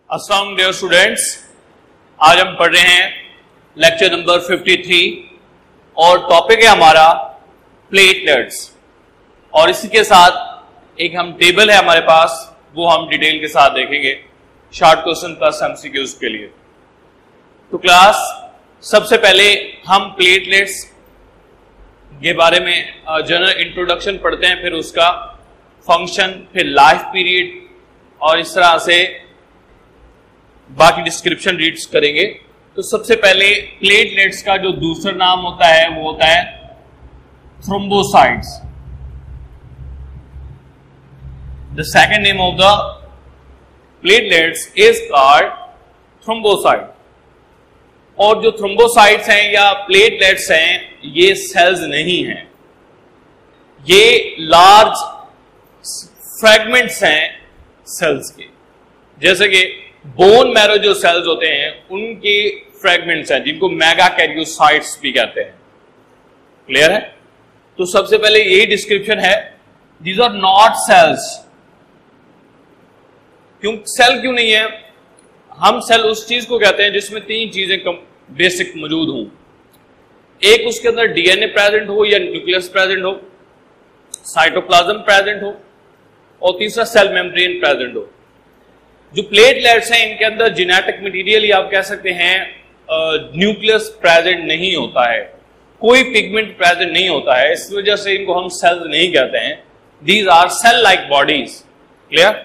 अस्सलाम dear students, आज हम पढ़ रहे हैं लेक्चर नंबर 53 और टॉपिक है हमारा प्लेटलेट्स। और इसी के साथ एक हम टेबल है हमारे पास, वो हम डिटेल के साथ देखेंगे शॉर्ट क्वेश्चन प्लस एमसीक्यूज के लिए। तो क्लास सबसे पहले हम प्लेटलेट्स के बारे में जनरल इंट्रोडक्शन पढ़ते हैं, फिर उसका फंक्शन, फिर लाइफ पीरियड और इस तरह से बाकी डिस्क्रिप्शन रीड्स करेंगे। तो सबसे पहले प्लेटलेट्स का जो दूसरा नाम होता है वो होता है thrombocytes. The second name of the platelets is called thrombocyte. और जो थ्रोम्बोसाइट्स हैं या प्लेटलेट्स हैं, ये सेल्स नहीं हैं, ये लार्ज फ्रैगमेंट्स हैं सेल्स के। जैसे कि बोन मैरो जो सेल्स होते हैं उनके फ्रैगमेंट्स हैं, जिनको मेगाकैरियोसाइट्स भी कहते हैं। क्लियर है? तो सबसे पहले यही डिस्क्रिप्शन है, these are not cells. Cell क्यों नहीं है? हम सेल उस चीज को कहते हैं जिसमें तीन चीजें बेसिक मौजूद हों। एक, उसके अंदर डीएनए प्रेजेंट हो या न्यूक्लियस प्रेजेंट हो, साइटोप्लाज्म प्रेजेंट हो, और तीसरा सेल मेम्ब्रेन प्रेजेंट हो। जो प्लेटलेट्स हैं इनके अंदर जेनेटिक मटेरियल या आप कह सकते हैं न्यूक्लियस प्रेजेंट नहीं होता है, कोई पिगमेंट प्रेजेंट नहीं होता है, इस वजह से इनको हम सेल्स नहीं कहते हैं। These are cell like bodies. Clear?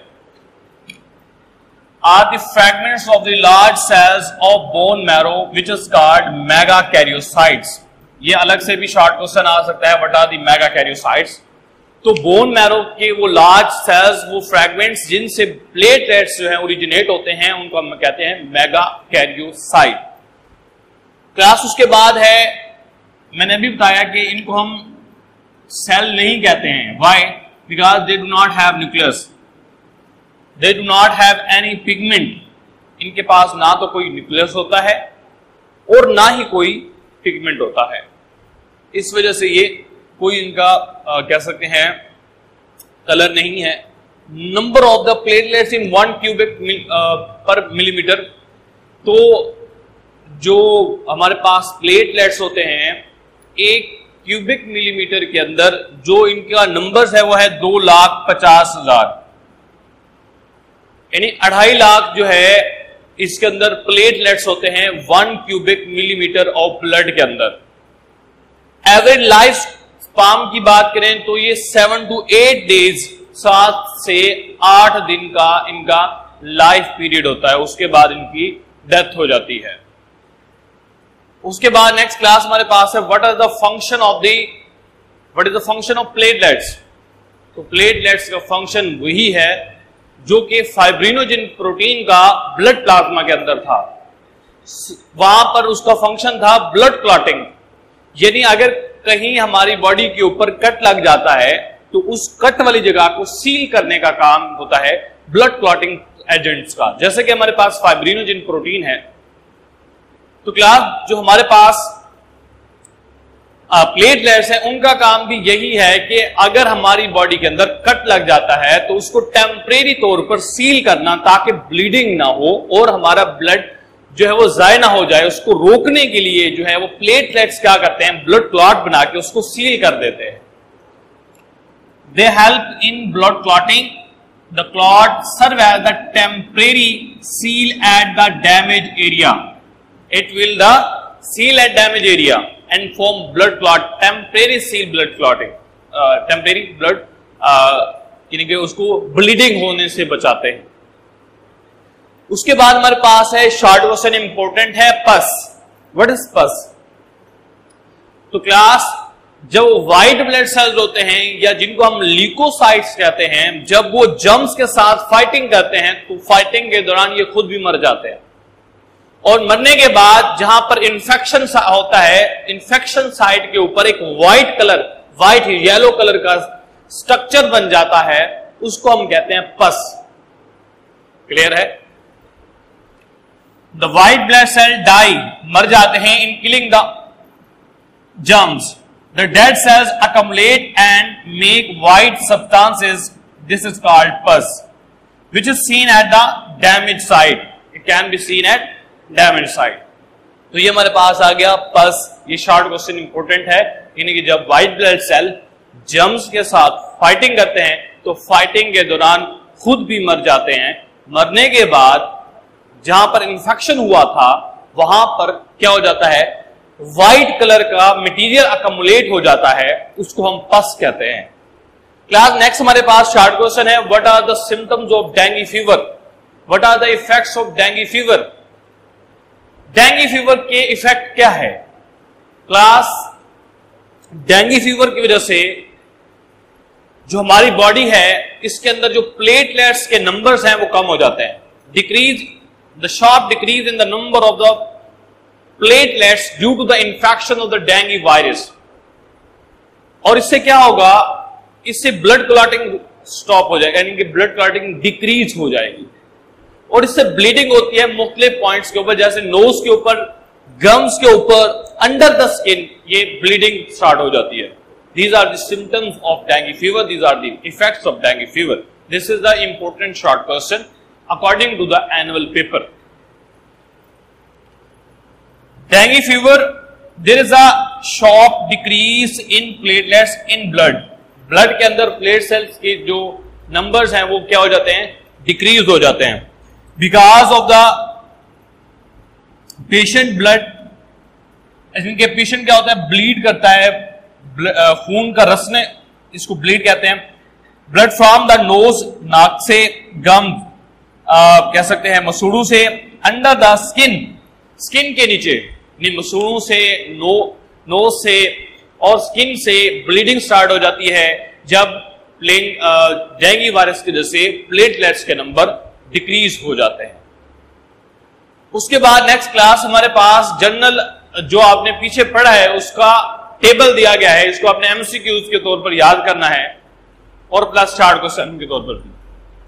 Are the fragments of the large cells of bone marrow which is called megakaryocytes. ये अलग से भी शॉर्ट क्वेश्चन आ सकता है, व्हाट आर द मेगाकैरियोसाइट्स। तो बोन मैरो के वो लार्ज सेल्स, वो फ्रैगमेंट्स जिनसे प्लेटलेट्स जो है ओरिजिनेट होते हैं, उनको हम कहते हैं मेगाकैरियोसाइट। क्लास उसके बाद है, मैंने अभी बताया कि इनको हम सेल नहीं कहते हैं। Why? Because they do not have nucleus, they do not have any pigment. इनके पास ना तो कोई न्यूक्लियस होता है और ना ही कोई पिगमेंट होता है। इस वजह से ये कोई इनका कह सकते हैं कलर नहीं है। Number of the platelets in 1 cubic per millimetre. तो जो हमारे पास प्लेटलेट्स होते हैं, 1 क्यूबिक मिलीमीटर के अंदर जो इनका नंबर्स है वो है 2,50,000, यानी 2.5 लाख जो है इसके अंदर प्लेटलेट्स होते हैं 1 क्यूबिक मिलीमीटर ऑफ ब्लड के अंदर। एवरेज लाइफ स्पाम की बात करें तो ये 7 to 8 डेज, 7 से 8 दिन का इनका लाइफ पीरियड होता है, उसके बाद इनकी डेथ हो जाती है। उसके बाद नेक्स्ट क्लास हमारे पास है what is the function of platelets. तो प्लेटलेट्स का फंक्शन वही है जो कि फाइब्रिनोजेन प्रोटीन का ब्लड प्लाज्मा के अंदर था। वहां पर उसका फंक्शन था ब्लड क्लॉटिंग, यानी अगर कहीं हमारी बॉडी के ऊपर कट लग जाता है तो उस कट वाली जगह को सील करने का काम होता है ब्लड क्लॉटिंग एजेंट्स का, जैसे कि हमारे पास फाइब्रिनोजेन प्रोटीन है। तो क्लास जो हमारे पास प्लेटलेट्स हैं उनका काम भी यही है कि अगर हमारी बॉडी के अंदर कट लग जाता है तो उसको टेम्परेरी तौर पर सील करना, ताकि ब्लीडिंग ना हो और हमारा ब्लड जो है वो जाया ना हो जाए, उसको रोकने के लिए जो है वो प्लेटलेट्स क्या करते हैं, ब्लड क्लॉट बना के उसको सील कर देते हैं। They help in blood clotting. The clot serve as the temporary seal at the damage area. It will the seal at damage area and form blood clot, temporary seal blood clotting, temporary blood यानी कि उसको bleeding होने से बचाते हैं। उसके बाद हमारे पास है शॉर्ट क्वेश्चन, इंपॉर्टेंट है, पस। व्हाट इज पस? तो क्लास जब व्हाइट ब्लड सेल्स होते हैं या जिनको हम ल्यूकोसाइट्स कहते हैं, जब वो जर्म्स के साथ फाइटिंग करते हैं तो फाइटिंग के दौरान ये खुद भी मर जाते हैं। और मरने के बाद जहां पर इंफेक्शन होता है, इंफेक्शन साइट के ऊपर एक व्हाइट येलो कलर का स्ट्रक्चर बन जाता है, उसको हम कहते हैं पस। क्लियर है? The white blood cell die, मर जाते हैं in killing the germs. The dead cells accumulate and make white substances, this is called pus, which is seen at the damaged site. It can be seen at damage site. तो ये हमारे पास आ गया पस। ये short question important है, यानी कि जब व्हाइट ब्लड सेल जर्म्स के साथ फाइटिंग करते हैं तो फाइटिंग के दौरान खुद भी मर जाते हैं। मरने के बाद जहां पर इंफेक्शन हुआ था वहां पर क्या हो जाता है, व्हाइट कलर का मटेरियल अकमुलेट हो जाता है, उसको हम पस कहते हैं। क्लास नेक्स्ट हमारे पास शॉर्ट क्वेश्चन है, what are the symptoms of dengue fever, what are the effects of dengue fever. Dengue fever के इफेक्ट क्या है क्लास? डेंगू फीवर की वजह से जो हमारी बॉडी है इसके अंदर जो प्लेटलेट्स के नंबर्स हैं वो कम हो जाते हैं। Decrease the sharp decrease in the number of the platelets due to the infection of the dengue virus. और इससे क्या होगा, इससे ब्लड क्लॉटिंग स्टॉप हो जाएगा, यानी कि ब्लड क्लॉटिंग डिक्रीज हो जाएगी। और इससे ब्लीडिंग होती है मुख्तलिफ पॉइंट्स के ऊपर, जैसे नोज के ऊपर, गम्स के ऊपर, अंडर द स्किन, ये ब्लीडिंग स्टार्ट हो जाती है। These are the symptoms of dengue fever. These are the effects of dengue fever. This is the important short question according to the annual paper. Dengue fever, there is a sharp decrease in platelets in blood. Blood के अंदर plate cells के जो numbers हैं वो क्या हो जाते हैं, decrease हो जाते हैं because of the patient blood. इनके patient क्या होता है, bleed करता है, खून का रसने, इसको ब्लीड कहते हैं। ब्लड फ्रॉम द नोज, नाक से, गम कह सकते हैं मसूड़ों से, अंडर द स्किन, स्किन के नीचे, मसूड़ों से, नोज से और स्किन से ब्लीडिंग स्टार्ट हो जाती है जब डेंगू वायरस की वजह से प्लेटलेट्स के नंबर डिक्रीज हो जाते हैं। उसके बाद नेक्स्ट क्लास हमारे पास जनरल जो आपने पीछे पढ़ा है उसका टेबल दिया गया है, इसको आपने एमसीक्यूज के तौर पर याद करना है और प्लस शॉर्ट क्वेश्चन के तौर पर भी।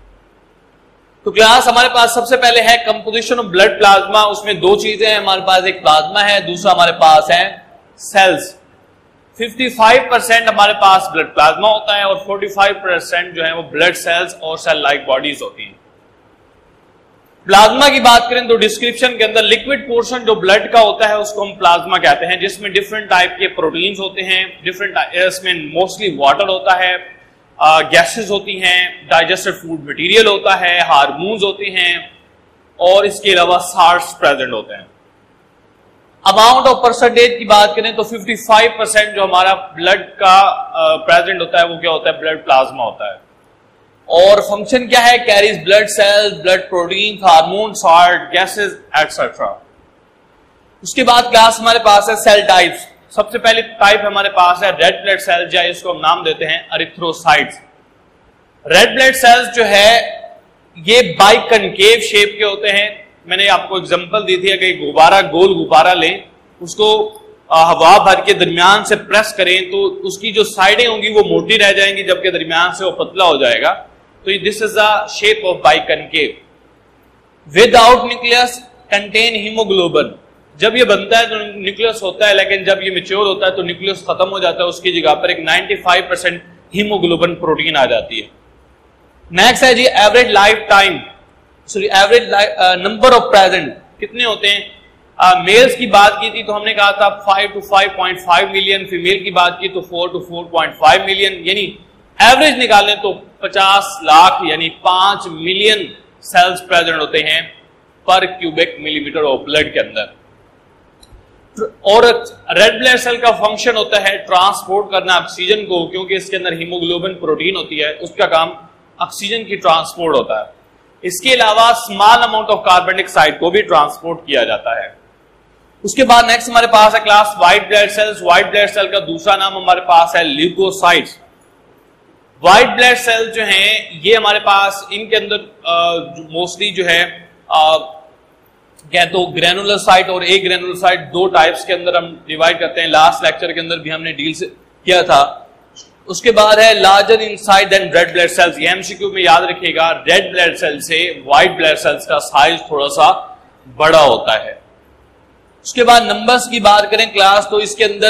तो क्लास हमारे पास सबसे पहले है कंपोजिशन ऑफ ब्लड प्लाज्मा। उसमें दो चीजें हैं हमारे पास, एक प्लाज्मा है, दूसरा हमारे पास है सेल्स। 55% हमारे पास ब्लड प्लाज्मा होता है और 45% जो है वो ब्लड सेल्स और सेल लाइक बॉडीज होती हैं। प्लाज्मा की बात करें तो डिस्क्रिप्शन के अंदर लिक्विड पोर्शन जो ब्लड का होता है उसको हम प्लाज्मा कहते हैं, जिसमें डिफरेंट टाइप के प्रोटीन्स होते हैं, इसमें मोस्टली वाटर होता है, गैसेस होती हैं, डाइजेस्टेड फूड मटेरियल होता है, हार्मोन्स होते हैं और इसके अलावा साल्ट्स प्रेजेंट होते हैं। अमाउंट ऑफ परसेंटेज की बात करें तो 55% जो हमारा ब्लड का प्रेजेंट होता है वो क्या होता है, ब्लड प्लाज्मा होता है। और फंक्शन क्या है, carries blood cells, blood protein, hormone, salt, gases etcetera. उसके बाद क्लास हमारे पास है सेल टाइप्स। सबसे पहले टाइप हमारे पास है रेड ब्लड सेल्स, या इसको हम नाम देते हैं एरिथ्रोसाइट्स। रेड ब्लड सेल्स जो है ये बाइकनकेव शेप के होते हैं। मैंने आपको एग्जांपल दी थी, अगर गुब्बारा, गोल गुब्बारा लें, उसको हवा भर के दरमियान से प्रेस करें तो उसकी जो साइडें होंगी वो मोटी रह जाएंगी, जबकि दरमियान से वो पतला हो जाएगा। तो this is the shape of biconcave. Without nucleus contain haemoglobin. जब ये बनता है तो न्यूक्लियस होता है, लेकिन जब ये मैच्योर होता है तो न्यूक्लियस खत्म हो जाता है, उसकी जगह पर एक 95% हीमोग्लोबिन प्रोटीन आ जाती है। नेक्स्ट है जी average life time, sorry average number of present कितने होते हैं। मेल्स की बात की थी तो हमने कहा था 5 to 5.5 मिलियन, फीमेल की बात की तो 4 to 4.5 मिलियन, यानी एवरेज निकालें तो 50 लाख यानी 5 मिलियन सेल्स प्रेजेंट होते हैं पर क्यूबिक मिलीमीटर ऑफ ब्लड के अंदर। और रेड ब्लड सेल का फंक्शन होता है ट्रांसपोर्ट करना ऑक्सीजन को, क्योंकि इसके अंदर हीमोग्लोबिन प्रोटीन होती है, उसका काम ऑक्सीजन की ट्रांसपोर्ट होता है। इसके अलावा small amount of carbon dioxide को भी ट्रांसपोर्ट किया जाता है। उसके बाद नेक्स्ट हमारे पास है class white blood cells. White blood cell का दूसरा नाम हमारे पास है ल्यूकोसाइट्स। व्हाइट ब्लड सेल जो हैं ये हमारे पास इनके अंदर मोस्टली जो है क्या तो ग्रेनुलोसाइट और ए ग्रेनुलोसाइट दो टाइप्स के अंदर हम डिवाइड करते हैं। लास्ट लेक्चर के अंदर भी हमने डील किया था। उसके बाद है larger inside than red blood cells. ये एमसीक्यू में याद रखिएगा, रेड ब्लड सेल से व्हाइट ब्लड सेल्स का साइज थोड़ा सा बड़ा होता है। उसके बाद नंबर्स की बात करें क्लास तो इसके अंदर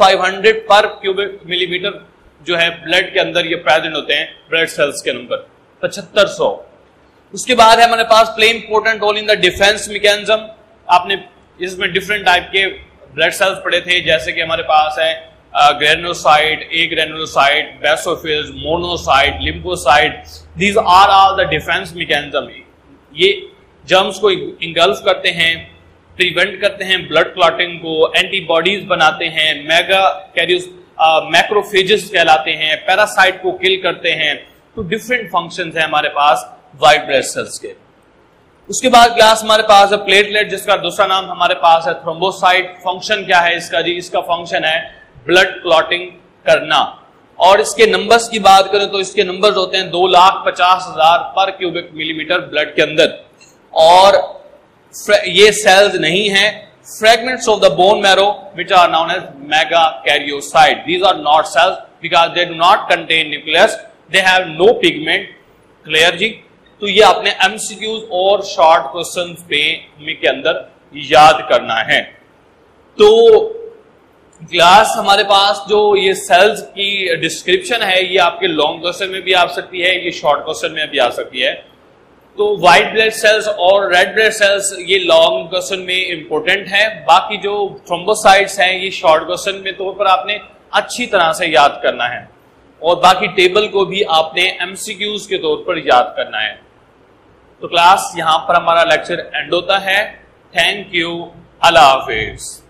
7500 पर क्यूबिक मिलीमीटर जो है ब्लड के अंदर ये प्रेजेंट होते हैं ब्लड सेल्स के नंबर। 7500। उसके बाद है हमारे पास play important role in the defence mechanism. आपने इसमें डिफरेंट टाइप के ब्लड सेल्स पढ़े थे, जैसे कि हमारे पास है granulocyte, agranulocyte, basophils, monocyte, lymphocyte. These are all the defence mechanism. ये जर्म्स को इंगल्फ करते हैं, प्रिवेंट करते हैं ब्लड क्लॉटिंग को, एंटीबॉडीज बनाते हैं, मेगा कैरियोस मैक्रोफेजेस कहलाते हैं, पैरासाइट को किल करते हैं। तो डिफरेंट फंक्शंस है हमारे पास व्हाइट ब्लड सेल्स के। उसके बाद क्लास हमारे पास है प्लेटलेट, जिसका दूसरा नाम हमारे पास है थ्रोम्बोसाइट। फंक्शन क्या है इसका जी? इसका फंक्शन है ब्लड क्लॉटिंग करना। और इसके नंबर्स की बात करें तो इसके नंबर्स होते हैं 2,50,000 पर क्यूबिक मिलीमीटर ब्लड के अंदर। और ये सेल्स नहीं है fragments of the bone marrow which are known as megakaryocyte. These are not cells because they do not contain nucleus. They have no pigment. Clear जी? तो ये आपने MCQs और शॉर्ट क्वेश्चंस पे के अंदर याद करना है। तो क्लास हमारे पास जो ये सेल्स की डिस्क्रिप्शन है, ये आपके लॉन्ग क्वेश्चन में भी आ सकती है, ये शॉर्ट क्वेश्चन में भी आ सकती है। तो व्हाइट ब्लड सेल्स और रेड ब्लड सेल्स ये लॉन्ग क्वेश्चन में इंपॉर्टेंट है। बाकी जो थ्रोम्बोसाइट्स हैं ये शॉर्ट क्वेश्चन में तौर पर आपने अच्छी तरह से याद करना है, और बाकी टेबल को भी आपने MCQs के तौर पर याद करना है। तो क्लास यहां पर हमारा लेक्चर एंड होता है। थैंक यू, अल्लाह हाफिज।